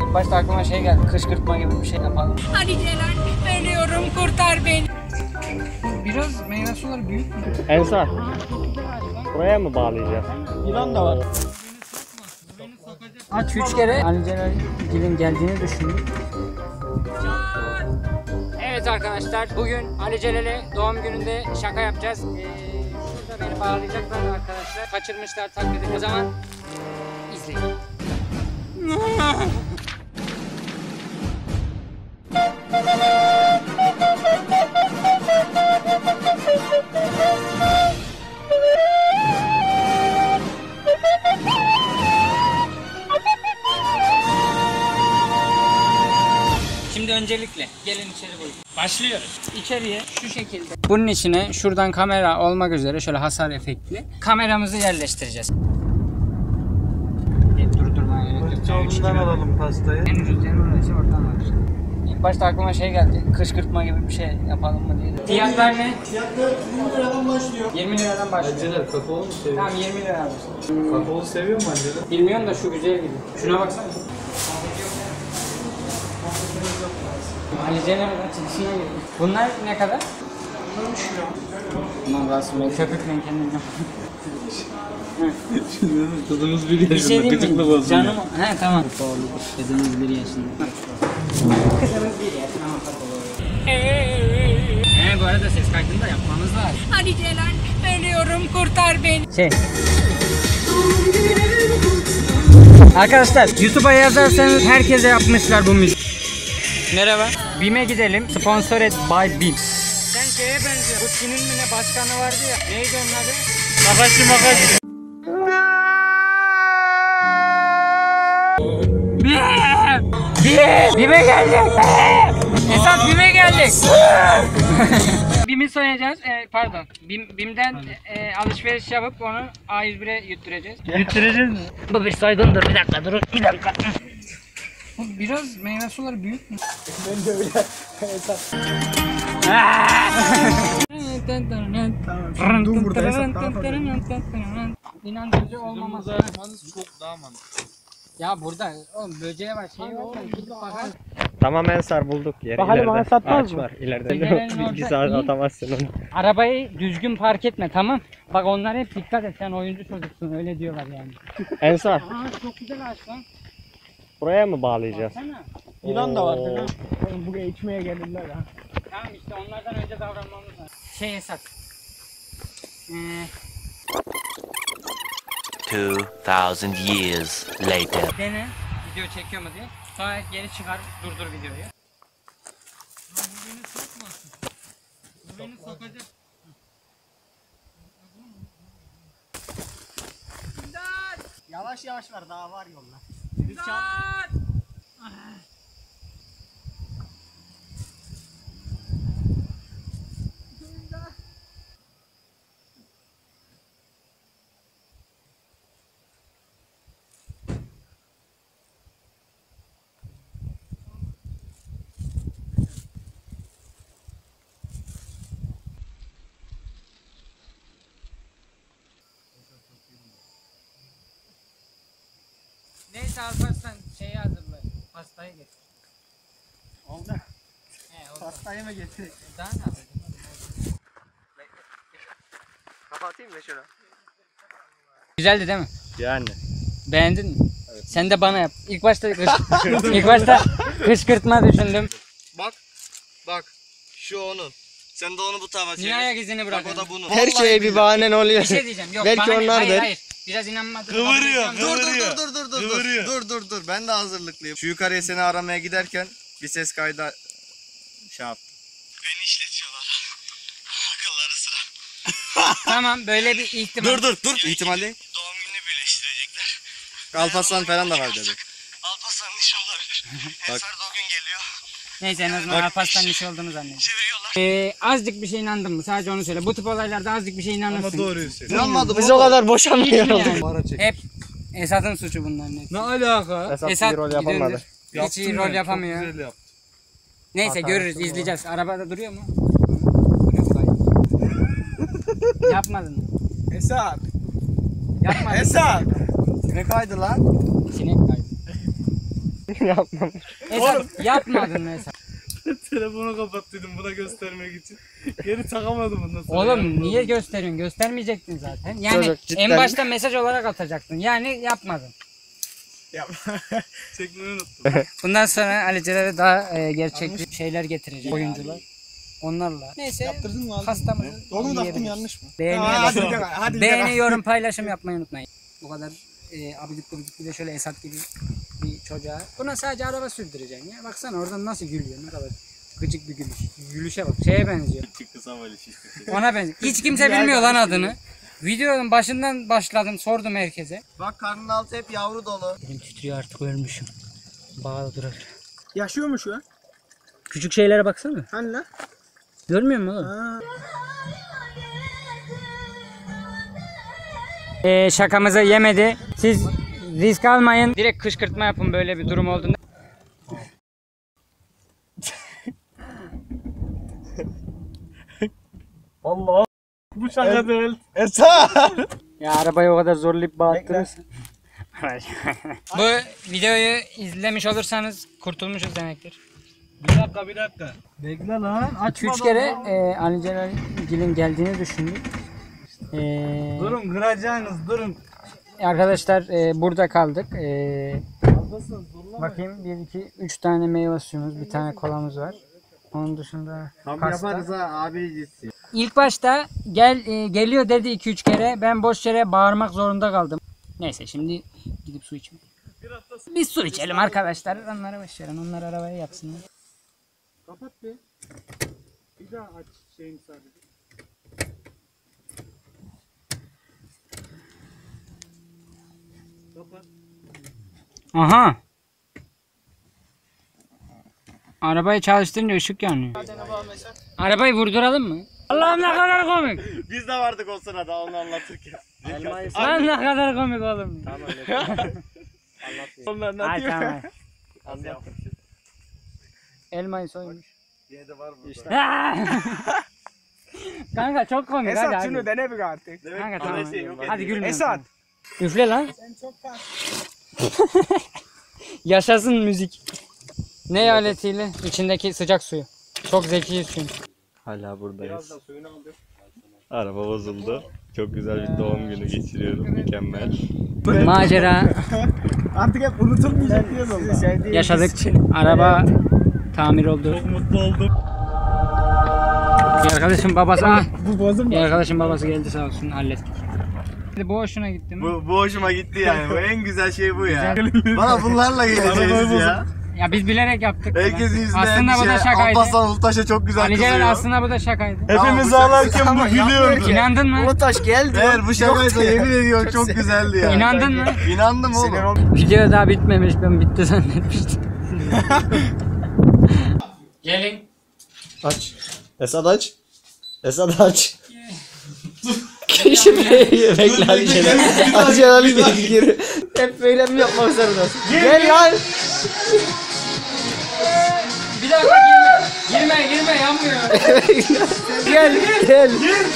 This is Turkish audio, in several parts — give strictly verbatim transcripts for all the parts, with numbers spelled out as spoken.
İlk başta aklıma şey geldi, kışkırtma gibi bir şey yapalım. Hadi Celal, ölüyorum, kurtar beni. Biraz meyve suları büyük mü? Ensar, buraya mı bağlayacağız? Yılan da var. Aç üç kere Ali Celal'in geldiğini düşündüm. Evet arkadaşlar, bugün Ali Celal'e doğum gününde şaka yapacağız. Ee, şurada beni bağlayacaklar arkadaşlar. Kaçırmışlar taklidi. O zaman izleyin. Şimdi öncelikle gelin içeri buyurun. Başlıyoruz. İçeriye şu şekilde. Bunun içine şuradan kamera olmak üzere şöyle hasar efektli kameramızı yerleştireceğiz. Hep durdurmaya gerek yok. Ondan alalım pastayı. En ucuz yer orası, oradan var. İlk başta aklıma şey geldi, kışkırtma gibi bir şey yapalım mı diye. Fiyatlar ne? Fiyatlar yirmi liradan başlıyor. yirmi liradan başlıyor. Anceler kakaolu mu seviyor? Tamam yirmi lira almışsın. Kakaolu seviyor mu Anceler? Bilmiyorum da şu güzel gibi. Şuna baksana. Ali Celal'den çıkışına girdi. Bunlar ne kadar? Bunlar üç lira. Bunlar Rasim Bey köpükle kendini. Kızımız bir Bir yaşında, şey diyeyim gıcıklı mi? bozuyor. Canım o. He tamam. Kızımız bir yaşında. Kızımız bir yaşında ama kapalı. He bu arada ses kaydını da yapmamız lazım. Hadi Celal, ölüyorum, kurtar beni. Şey. Arkadaşlar YouTube'a yazarsanız herkese yapmışlar bu müzik. Merhaba. BİM'e gidelim. Sponsored by BİM. Sen şeye benziyor. Bu Çin'in mi ne başkanı vardı ya. Neydi onun adı? Makaşı makaşı. BİM! BİM'e geldik. Esat BİM'e geldik. BİM'i soyacağız. Ee, pardon. BİM, BİM'den e, alışveriş yapıp onu A yüz bire yutturacağız. Yutturacağız mı? Bu bir soygundur. Bir dakika durun. Bir dakika. Biraz meyve suları büyük mü? Ben de öyle. Tamam. Dur buradaysa İnandırıcı olmaması. Çok daha mantıklı. Ya burada oğlum böceğe var şey var. Gidip bakar. Tamam Ensar bulduk yeri. Bakalım, İleride bana satmaz ağaç mı? var ileride. İleride Bilgisi orada iyi. atamazsın onu. Arabayı düzgün park etme tamam. Bak onlar hep dikkat et sen oyuncu çocuksun öyle diyorlar yani. Ensar, Aa çok güzel ağaç lan. buraya mı bağlayacağız? Baksana. Yılan da vardı Oo. ha. Oğlum buraya içmeye gelirler ha. Tamam işte onlardan önce davranmamız lazım. Şey Esat. Ee, Two thousand years later. dene video çekiyor mu diye. Sonra geri çıkar durdur videoyu. Yavaş yavaş ver, daha var yolda. Neyse Alparslan şeyi hazırla. Pastayı getir. Oldu. He oldu. Pastayı mı getireyim? Daha ne yapacağız? Kapatayım mı şunu? Güzeldi değil mi? Yani. Beğendin mi? Evet. Sen de bana yap. İlk başta kış... ilk başta kışkırtma düşündüm. Bak, bak, şu onun. Sen de onu bu tarafa çevir. Niye ayak izini Bak bırakın? o da bunun. Her şeye bir bahanen oluyor. Bir şey diyeceğim. Yok, Belki bana ne? onlardır. Hayır hayır. Biraz inanmadım. Kıvırıyor, Dur, dur, kıvırıyor. Dur dur dur dur Kıvırıyor. dur dur dur ben de hazırlıklıyım. Şu yukarıya seni aramaya giderken bir ses kaydı şey yaptım. Beni işletiyorlar. Akılları sıra. Tamam böyle bir ihtimal. Dur dur dur. İhtimal değil. Doğum gününü birleştirecekler. Alparslan falan da var dedi. Alparslan'ın işi olabilir. Ensar da o gün geliyor. Neyse en azından Alparslan'ın işi olduğunu zannediyorum. Çeviriyorlar. Ee, azıcık bir şey inandın mı? Sadece onu söyle. Bu tip olaylarda azıcık bir şey inanırsın. Ama doğruyu söylüyor. İnanmadım Biz o kadar boşanmıyoruz. Yani. Hep Esat'ın suçu bunların hepsi. Ne alaka? Esat, Esat bir rol yapamadı. gidiyordur. Hiç iyi rol yapamıyor. Güzel yaptım. Neyse Hata görürüz, yaptım izleyeceğiz. Arabada duruyor mu? Duruyor mu? Hayır. Yapmadın mı? Esat. Yapmadın mı? Esat. Ne kaydı lan? Sinek kaydı. Yapmam. Esat yapmadın mı Esat? Telefonu kapattıydım buna göstermek için. Geri takamadım ondan sonra. Oğlum niye gösteriyorsun? Göstermeyecektin zaten. Yani Çocuk cidden- en başta mesaj olarak atacaktın. Yani yapmadın. Yapma. Çekmeyi unuttum. Bundan sonra Ali Celal'e daha e, gerçekçi şeyler getirecek oyuncular. Onlarla. Neyse. Yaptırdın mı aldın? Pastamızı Doğru mu taktım yiyebiliriz. yanlış mı? Beğeni, Aa, hadi gel, hadi beğeni gel. yorum, paylaşım yapmayı unutmayın. Bu kadar e, abidik gubidik bir de şöyle Esat gibi bir çocuğa. Buna sadece araba sürdüreceksin ya. Baksana oradan nasıl gülüyor, ne kadar gıcık bir gülüş. Gülüşe bak, şeye benziyor. Kısa böyle şişti. Ona benziyor. Hiç kimse bilmiyor lan adını. Videonun başından başladım, sordum herkese. Bak karnının altı hep yavru dolu. Elim titriyor artık, ölmüşüm. Bağlı durar. Yaşıyor mu şu an? Küçük şeylere baksana. Hani lan? Görmüyor musun oğlum? Ha. Ee, şakamızı yemedi. Siz risk almayın. Direkt kışkırtma yapın böyle bir durum olduğunda. Allah. Bu şaka değil. Esat! Ya arabayı o kadar zorlayıp bağırttırırsın. Bu videoyu izlemiş olursanız kurtulmuşuz demektir. Bir dakika bir dakika. Bekle lan. Açma. Üç kere e, Ali Celal'in geldiğini düşündük. E, Durun kıracaksınız durun. arkadaşlar e, burada kaldık. E, bakayım bir iki üç tane meyve suyumuz, bir tane kolamız var. Onun dışında pasta. ha abicisi. İlk başta gel e, geliyor dedi iki üç kere. Ben boş yere bağırmak zorunda kaldım. Neyse şimdi gidip su içmeye. Biz su içelim arkadaşlar. Onları boş verin. Onlar arabaya yapsınlar. Kapat bir. Bir daha aç şeyini sadece. Kapat. Aha. Arabayı çalıştırınca ışık yanıyor. Arabayı vurduralım mı? Allah'ım ne kadar komik. Biz de vardık o sırada onu anlatırken. Lan ne kadar komik oğlum. Onlar ne Ay diyor? tamam. Elmayı soymuş. Yedi var mı? İşte. Kanka çok komik hadi Esat hadi. şunu dene bir artık. Kanka tamam. şey yok, Hadi gülme. Esat. Üfle lan. Yaşasın müzik. Ne aletiyle? İçindeki sıcak suyu. Çok zekiyiz çünkü. Hala buradayız. Araba bozuldu. Çok güzel bir doğum günü geçiriyorum. Mükemmel. Macera Artık hep unutulmayacak diyoruz onlar. yaşadık. Araba tamir oldu. Mutlu oldum. Bir arkadaşın babası, ah, Bu bozum bir mu? arkadaşın babası geldi sağ olsun hallettik. Bu hoşuna gitti mi? Bu, bu hoşuma gitti yani. Bu en güzel şey bu ya. Bana bunlarla geleceğiz ya. Ya biz bilerek yaptık. Herkesin yüzünden Aslında bu da şey. şakaydı. Alparslan Ulutaş'a çok güzel Ali kızıyor. Celal aslında bu da şakaydı. Hepimiz Tamam, bu ağlarken şaka- bu Ama yapmıyor gülüyordu. ki. İnandın mı? Ulutaş geldi. Eğer bu şakaysa yemin ediyorum çok güzeldi ya. İnandın mı? İnandım oğlum. Video daha bitmemiş, ben bitti zannetmiştim. Gelin. Aç. Esat aç. Esat aç. Şimdi bekle Ali Celal. Ali Celal'i bir geri. Hep böyle mi yapmak zorundasın? Gel lan. Bir dakika girme. Girme girme yanmıyor. Gel gel.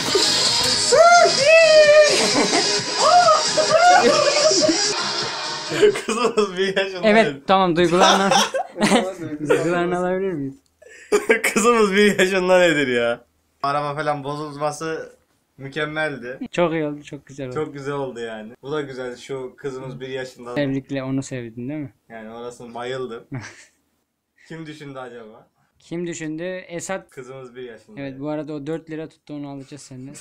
Kızımız bir yaşında. Evet tamam duygularını duygularını alabilir miyiz? Kızımız bir yaşında nedir ya? Araba falan bozulması mükemmeldi. Çok iyi oldu, çok güzel oldu. Çok güzel oldu yani. Bu da güzel. Şu kızımız bir yaşında. Tebrikle, onu sevdin değil mi? Yani orasını bayıldım. Kim düşündü acaba? Kim düşündü? Esat. Kızımız bir yaşında. Evet bu arada o dört lira tuttu, onu alacağız senden.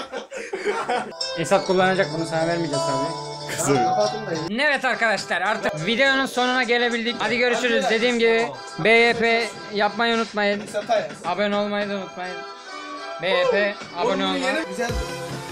Esat kullanacak, bunu sana vermeyeceğiz tabii. Kızım. Evet arkadaşlar, artık videonun sonuna gelebildik. Hadi görüşürüz. Dediğim gibi B Y P yapmayı unutmayın. Abone olmayı da unutmayın. B Y P abone olmayı. Güzel.